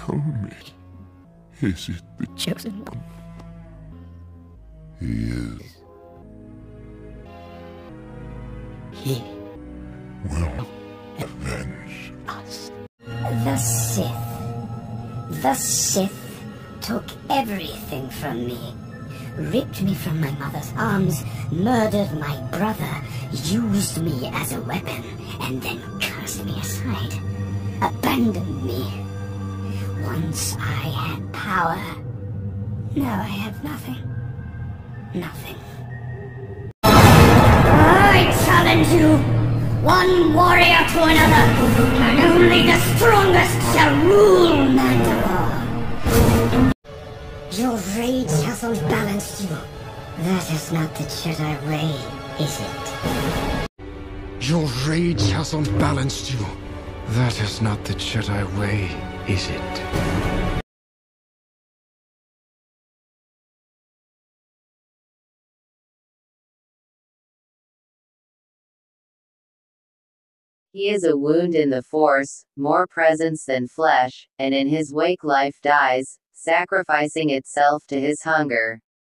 Tell me, is it the chosen one? He is. He will avenge us. The Sith. The Sith took everything from me. Ripped me from my mother's arms, murdered my brother, used me as a weapon, and then cast me aside. Abandoned me. Once I had power. Now I have nothing. Nothing. I challenge you! One warrior to another, and only the strongest shall rule Mandalore. Your rage has unbalanced you. That is not the Jedi way, is it? Your rage has unbalanced you. That is not the Jedi way, is it? He is a wound in the Force, more presence than flesh, and in his wake life dies, sacrificing itself to his hunger.